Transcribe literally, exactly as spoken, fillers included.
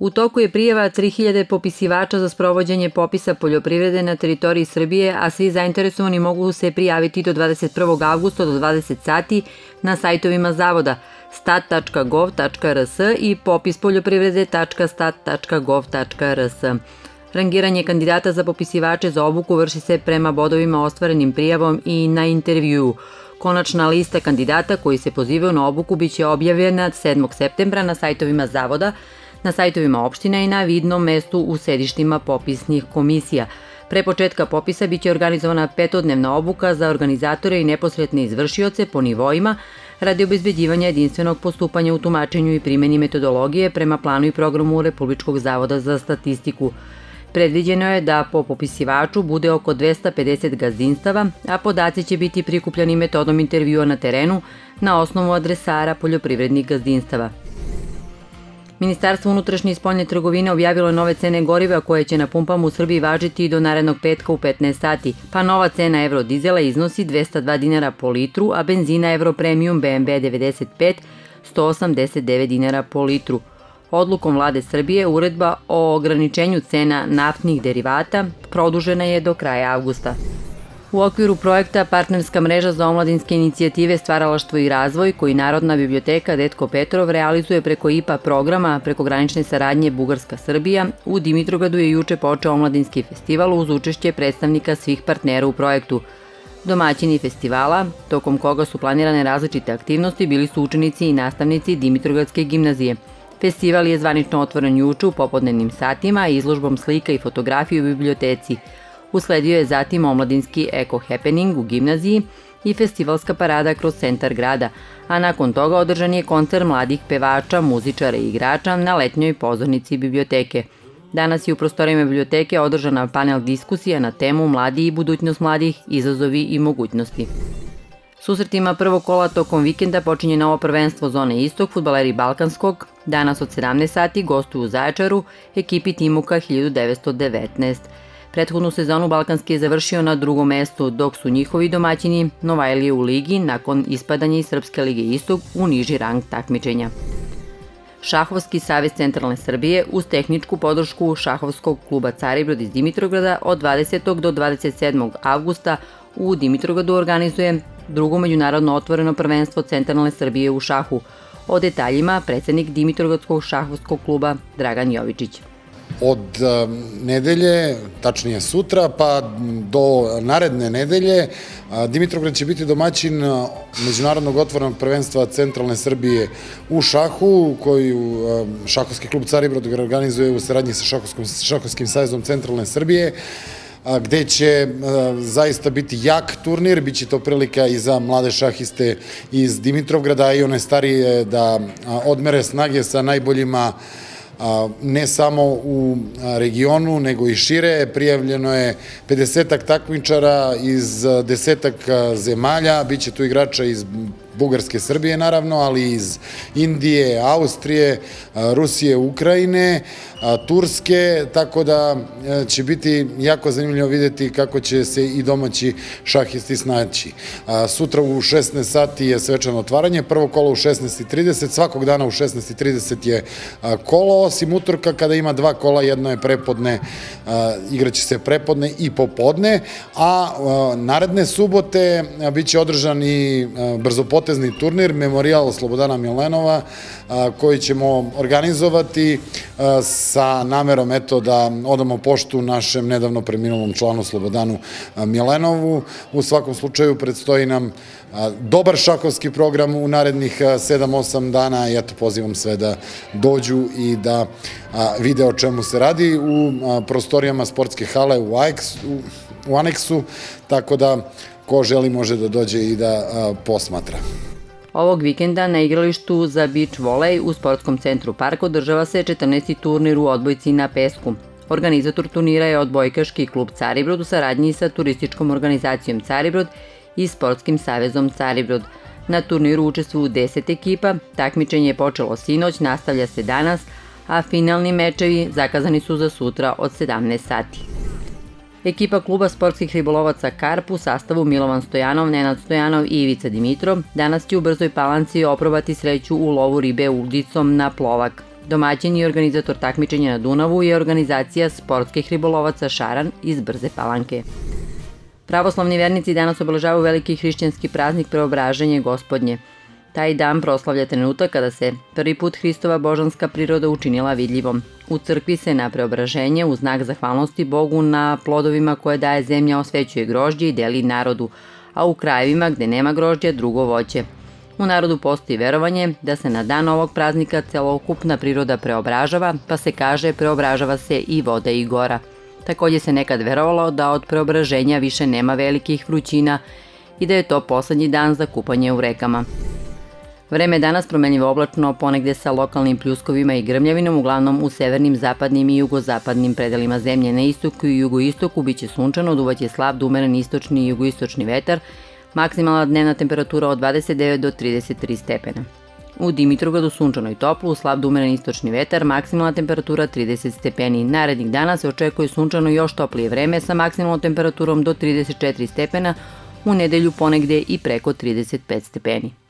U toku je prijava tri hiljade popisivača za sprovođenje popisa poljoprivrede na teritoriji Srbije, a svi zainteresovani mogu se prijaviti do dvadeset prvog avgusta do dvadeset sati na sajtovima zavoda stat tačka gov tačka rs i popispoljoprivrede tačka stat tačka gov tačka rs. Rangiranje kandidata za popisivače za obuku vrši se prema bodovima ostvarenim prijavom i na intervjuu. Konačna lista kandidata koji se pozivaju na obuku biće objavljena sedmog septembra na sajtovima zavoda, na sajtovima opština i na vidnom mestu u sedištima popisnih komisija. Pre početka popisa biće organizovana petodnevna obuka za organizatore i neposredne izvršioce po nivoima radi obezbeđivanja jedinstvenog postupanja u tumačenju i primjeni metodologije prema planu i programu Republičkog zavoda za statistiku. Predviđeno je da po popisivaču bude oko dvesta pedeset gazdinstava, a podaci će biti prikupljani metodom intervjua na terenu na osnovu adresara poljoprivrednih gazdinstava. Ministarstvo unutrašnje i spoljne trgovine objavilo je nove cene goriva koje će na pumpama u Srbiji važiti do narednog petka u petnaest sati, pa nova cena evrodizela iznosi dvesta dva dinara po litru, a benzina Euro Premium B M B devedeset pet sto osamdeset devet dinara po litru. Odlukom Vlade Srbije uredba o ograničenju cena naftnih derivata produžena je do kraja avgusta. U okviru projekta Partnerska mreža za omladinske inicijative Stvaralaštvo i razvoj, koji Narodna biblioteka Detko Petrov realizuje preko I P A programa prekogranične saradnje Bugarska-Srbija, u Dimitrovgradu je juče počeo omladinski festival uz učešće predstavnika svih partnera u projektu. Domaćini festivala, tokom koga su planirane različite aktivnosti, bili su učenici i nastavnici Dimitrovgradske gimnazije. Festival je zvanično otvoren juče u popodnevnim satima izložbom slika i fotografije u biblioteci. Usledio je zatim omladinski eko happening u gimnaziji i festivalska parada kroz centar grada, a nakon toga održan je koncert mladih pevača, muzičara i igrača na letnjoj pozornici biblioteke. Danas je u prostorijama biblioteke održana panel diskusija na temu Mladi i budućnost mladih, izazovi i mogućnosti. Susretima prvog kola tokom vikenda počinje novo prvenstvo zone Istok, fudbaleri Balkanskog. Danas od sedamnaest sati gostuju u Zaječaru ekipi Timuka hiljadu devetsto devetnaest. Prethodnu sezonu Balkanski je završio na drugom mestu, dok su njihovi domaćini Novajlije u ligi nakon ispadanja iz Srpske lige Istok u niži rang takmičenja. Šahovski savez Centralne Srbije uz tehničku podršku Šahovskog kluba Caribrod iz Dimitrovgrada od dvadesetog do dvadeset sedmog avgusta u Dimitrovgradu organizuje drugo međunarodno otvoreno prvenstvo Centralne Srbije u šahu. O detaljima predsednik Dimitrovgradskog šahovskog kluba Dragan Jovičić. Od nedelje, tačnije sutra, pa do naredne nedelje, Dimitrovgrad će biti domaćin međunarodnog otvorenog prvenstva Centralne Srbije u šahu, koju Šahovski klub Caribrod organizuje u saradnji sa Šahovskim savezom Centralne Srbije, gde će zaista biti jak turnir, bit će to prilika i za mlade šahiste iz Dimitrovgrada i one starije da odmere snage sa najboljima ne samo u regionu, nego i šire. Prijavljeno je pedesetak takmičara iz desetak zemalja, bit će tu igrača iz Bugarske, Srbije naravno, ali iz Indije, Austrije, Rusije, Ukrajine, Turske, tako da će biti jako zanimljivo vidjeti kako će se i domaći šahisti snaći. Sutra u šesnaest sati je svečano otvaranje, prvo kolo u šesnaest i trideset, svakog dana u šesnaest i trideset je kolo, osim utorka kada ima dva kola, jedno je prepodne, igraće se prepodne i popodne, a naredne subote bit će održan i brzopotezni turnir, Memorijal Slobodana Milenova, koji ćemo organizovati sa namerom eto da odamo poštu našem nedavno preminulom članu Slobodanu Milenovu. U svakom slučaju predstoji nam dobar šahovski program u narednih sedam osam dana i eto pozivam sve da dođu i da vide o čemu se radi u prostorijama sportske hale u aneksu, tako da ko želi može da dođe i da posmatra. Ovog vikenda na igralištu za beach volej u sportskom centru Park održava se četrnaesti turnir u odbojci na pesku. Organizator turnira je odbojkaški klub Caribrod u saradnji sa turističkom organizacijom Caribrod i Sportskim savezom Caribrod. Na turniru učestvuju deset ekipa, takmičenje je počelo sinoć, nastavlja se danas, a finalni mečevi zakazani su za sutra od sedamnaest sati. Ekipa kluba sportskih ribolovaca Karp u sastavu Milovan Stojanov, Nenad Stojanov i Ivica Dimitrov danas će u Brzoj Palanci oprobati sreću u lovu ribe udicom na plovak. Domaćin i organizator takmičenja na Dunavu je organizacija sportskih ribolovaca Šaran iz Brze Palanke. Pravoslavni vernici danas obeležavaju veliki hrišćanski praznik Preobraženje Gospodnje. Taj dan proslavlja trenutak kada se prvi put Hristova božanska priroda učinila vidljivom. U crkvi se na preobraženje u znak zahvalnosti Bogu na plodovima koje daje zemlja osvećuje grožđe i deli narodu, a u krajevima gde nema grožđa drugo voće. U narodu postoji verovanje da se na dan ovog praznika celokupna priroda preobražava, pa se kaže preobražava se i voda i gora. Takođe se nekad verovalo da od preobraženja više nema velikih vrućina i da je to poslednji dan za kupanje u rekama. Vreme je danas promenljivo oblačno, ponegde sa lokalnim pljuskovima i grmljavinom, uglavnom u severnim, zapadnim i jugozapadnim predelima zemlje. Na istoku i jugoistoku biće sunčano, duvaće slab do umeren istočni i jugoistočni vetar, maksimalna dnevna temperatura od dvadeset devet do trideset tri stepena. U Dimitrovgradu sunčano i toplo, slab do umeren istočni vetar, maksimalna temperatura trideset stepeni. Narednih dana se očekuje sunčano i još toplije vreme sa maksimalnom temperaturom do trideset četiri stepena, u nedelju ponegde i preko trideset pet stepeni.